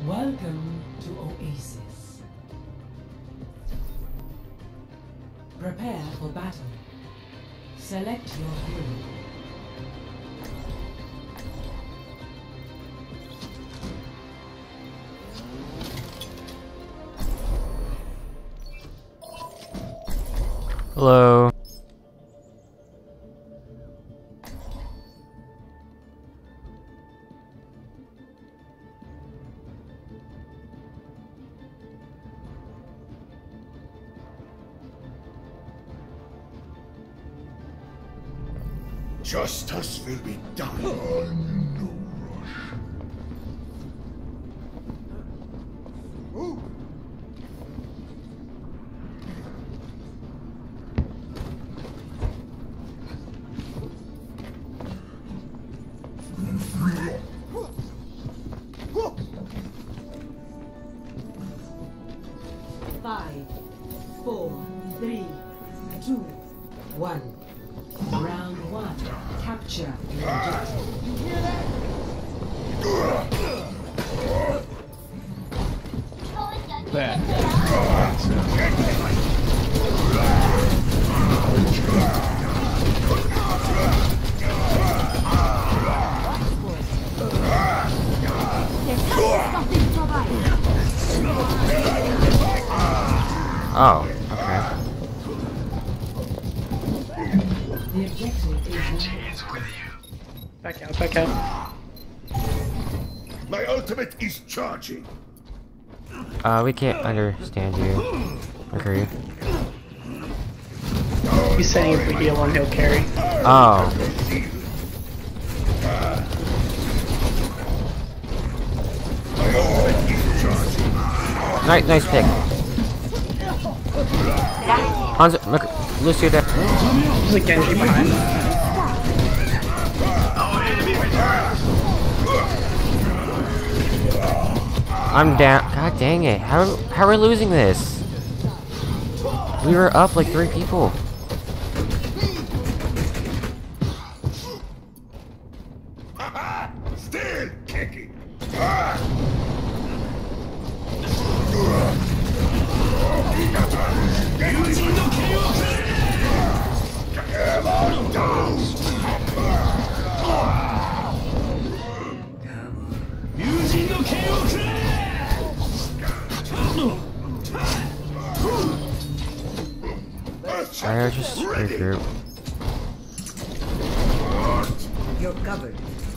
Welcome to Oasis. Prepare for battle. Select your hero. Hello. Justice will be done. No rush. Ooh. Five, 4, 3, 2, 1. Round 1. Capture the objective. You hear that? Oh, okay. The objective is with you. Back out, back out. My ultimate is charging. We can't understand you. Agree. He's saying if we heal him, he'll carry. Oh. My ultimate is charging. Nice pick. Hanzo, look, Lucio there. There's a Genji behind. I'm down. God dang it. How are we losing this? We were up like 3 people. Still kicking. I just regroup. you're covered.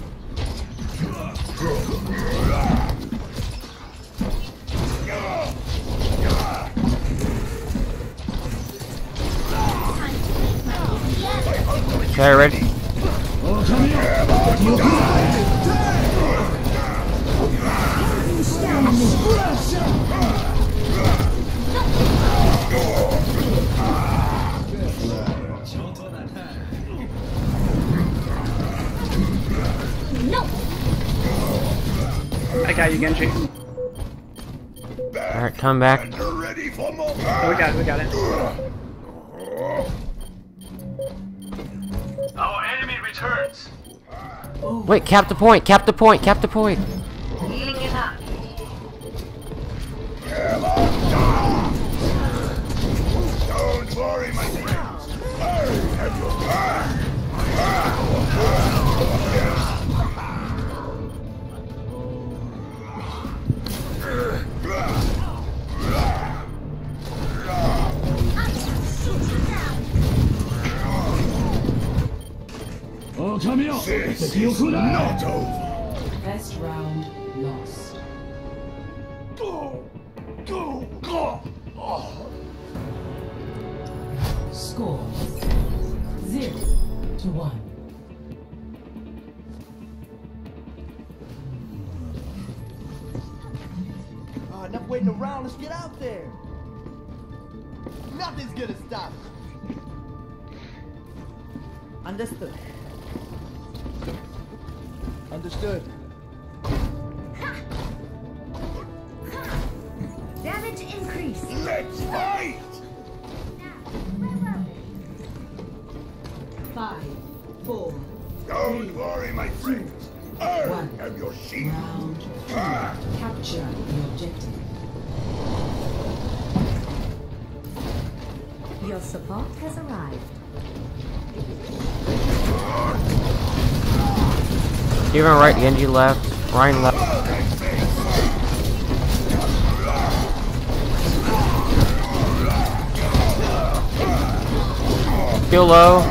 Okay, ready? I got you, Genji. Alright, come back. You're ready for more. Oh, we got it. Our enemy returns. Wait, cap the point, cap the point, cap the point. Healing it up. Don't worry, my friends. I have your back. This is not over. Best round lost. Score 0-1. Enough waiting around, let's get out there! Nothing's gonna stop us! Understood. Understood. Damage increase. Let's fight! 5, 4, Don't worry, my friends. I One. have your shield. round Capture the objective. Your support has arrived. Steven right, Genji left, Ryan left. Feel low.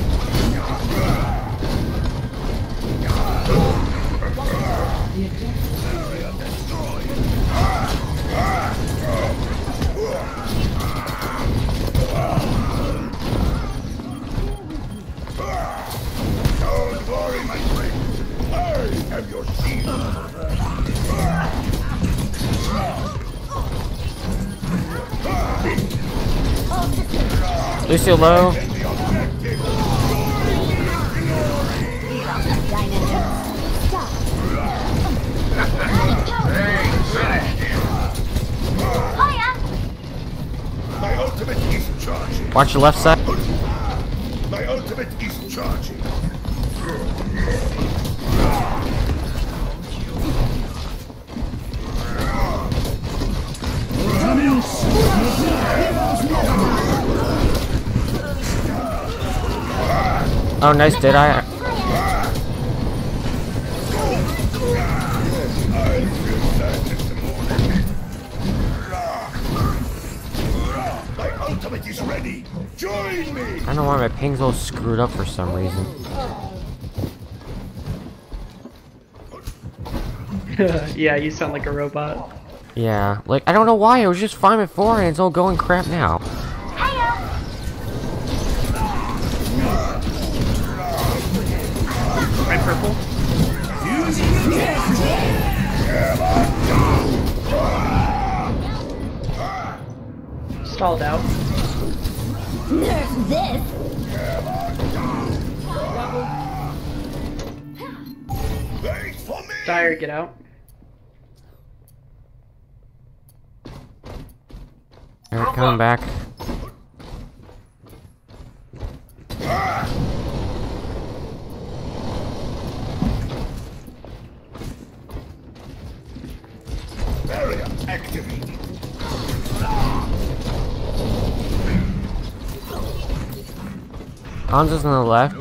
Don't worry, my friend. I have your shield. Lucio low. My ultimate is charging. Watch the left side. My ultimate is charging. Oh, nice. Did I? My ultimate is ready. Join me. I don't know why my ping's all screwed up for some reason. Yeah, you sound like a robot. Yeah, like I don't know why. It was just fine before, and it's all going crap now. Right, purple. Stalled out. Nerf this! Wait for me. Dire, get out. They're coming back. Barrier activated. Hans is on the left.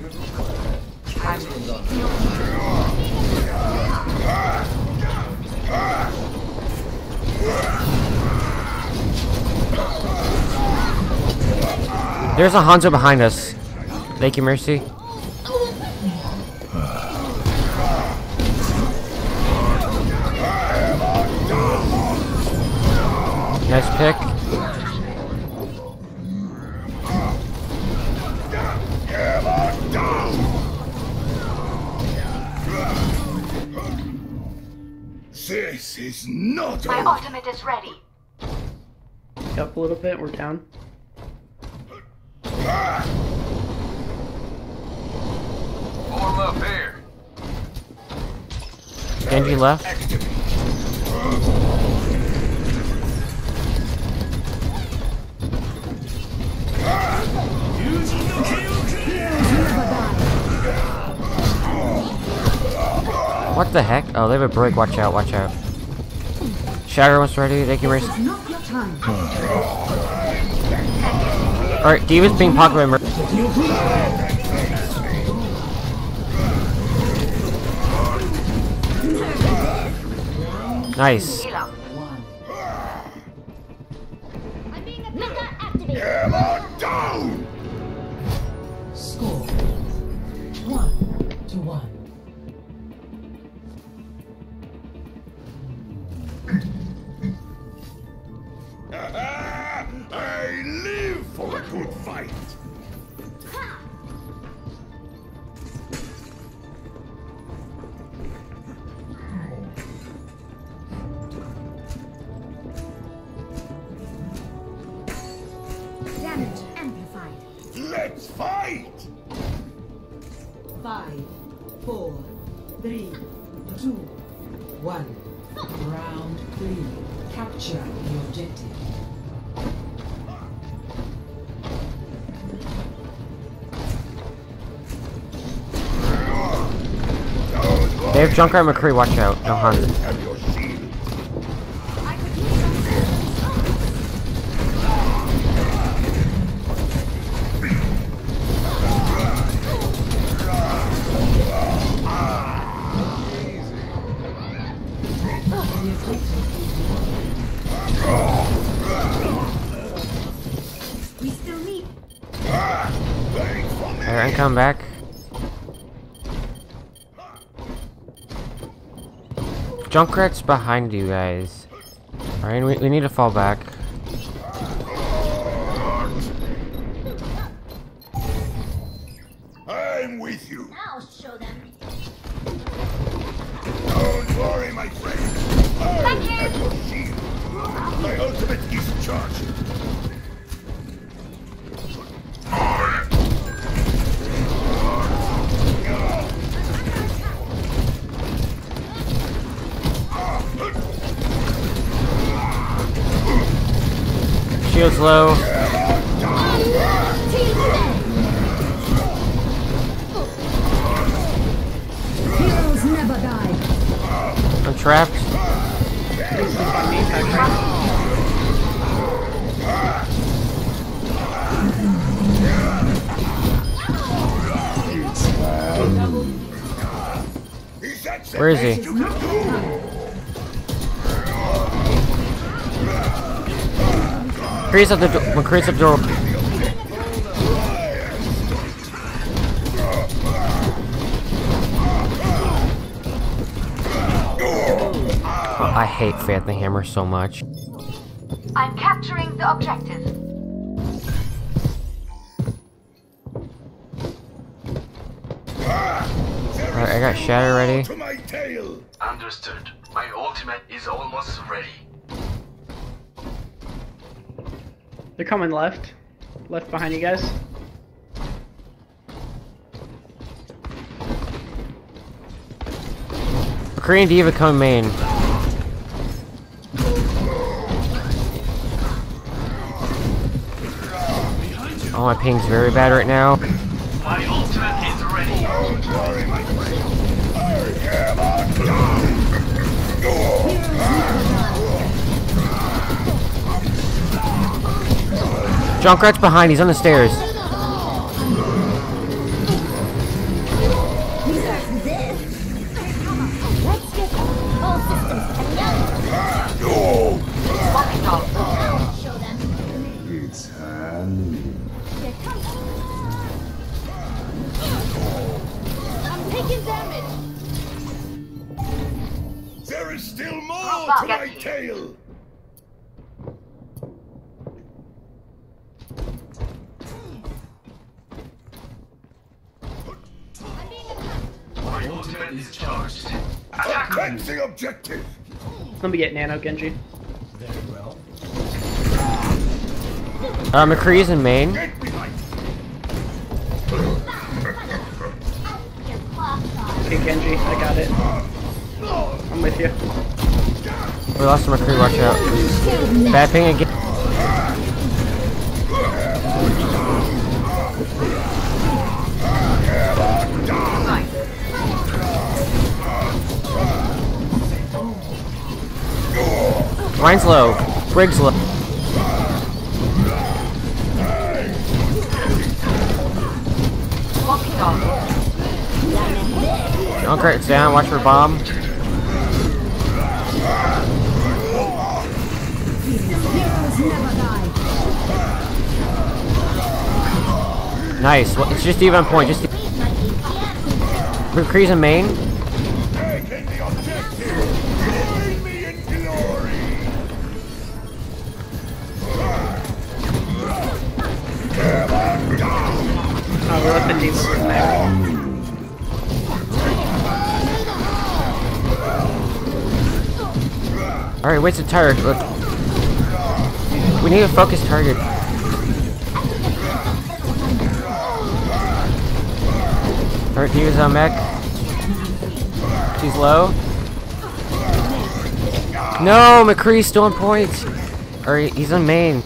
There's a Hanzo behind us. Thank you, Mercy. Nice pick. This is not My over. ultimate is ready. Up a little bit, we're down. Form up here. Genji left. What the heck? Oh, they have a break. Watch out, watch out. Shatter almost ready. Thank you, Mercy. Not your time. Alright, Diva's being pocket by Mercy. Nice. Heal up. I'm being Mega activated. Hammer down. Score 1-1. I live for a good fight. Damage amplified. Let's fight. 5, 4, 3, 2, 1. Round 3. Capture the objective. They have Junkrat McCree, watch out. No Hunt. Have your shield. We still need. Thanks for me. Alright, come back. Junkrat's behind you guys. Alright, we need to fall back. I'm with you. I'll show them. Don't worry, my friend. I have your shield. My ultimate is charged. Shield's low. Heroes never die. I'm trapped. This is on me, actually. Is that the Where is best he? you can do? McCree's at the door. McCree's at the door. Oh, I hate Phantom Hammer so much. I'm capturing the objective. Alright, I got Shatter ready. To my tail. Understood. My ultimate is almost ready. They're coming left. Left behind you guys. McCree and Diva come main. Oh, my ping's very bad right now. My ultimate is ready. Don't worry, my friend. I have Junkrat's behind, he's on the stairs. This. Let's get all systems and go. Show them. It's handy. They're coming. I'm taking damage. There is still more to my tail. My ultimate is charged. Attack! Attack the objective. Let me get Nano Genji. McCree's in main. Get behind. Okay, Genji, I got it. I'm with you. We lost McCree, watch out. Bad ping again. Mine's low. Briggs low. Junkrat's down, watch for bomb. Heroes never die. Nice. Well, it's just even point. Just McCree's in main. Taking the objective. Join me in glory. Oh, we're left the team over there. Alright, where's the turret? Look. We need a focus target. Alright, Diva's on mech. She's low. No, McCree's still on points. Alright, he's on main.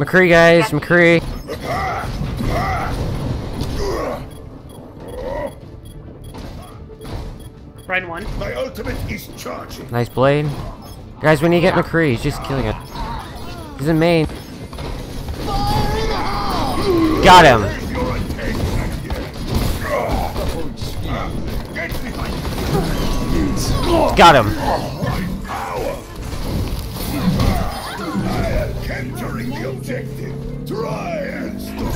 McCree, guys, McCree. Ryan one. My ultimate is charging. Nice blade. Guys, we need to get McCree. He's just killing it. He's in main. Got him. Your attention here. Get behind Got him. my power. I am capturing the objective. Try and stop.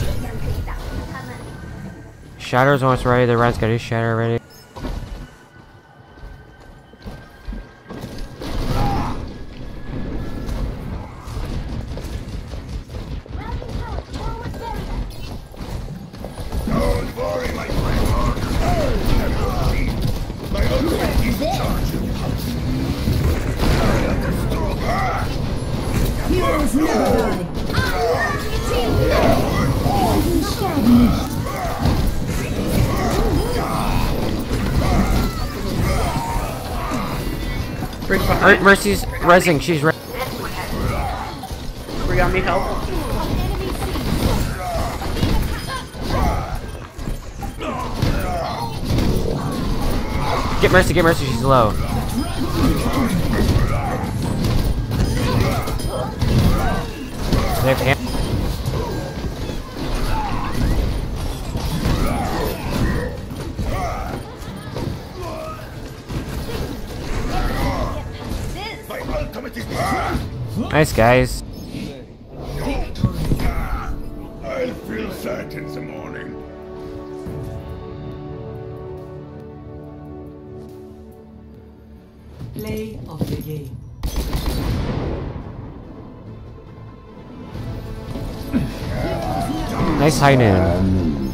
Shatter's almost ready. The Red's got his shatter ready. Don't worry, my friend. My ultimate is charging. I'll destroy her. Heroes never die. Bridge behind. Mercy's resing. She's re Bring on me help. Get Mercy, she's low. They have hand My ultimate is nice, guys. I'll feel that in the morning. Play of the game. Nice high noon.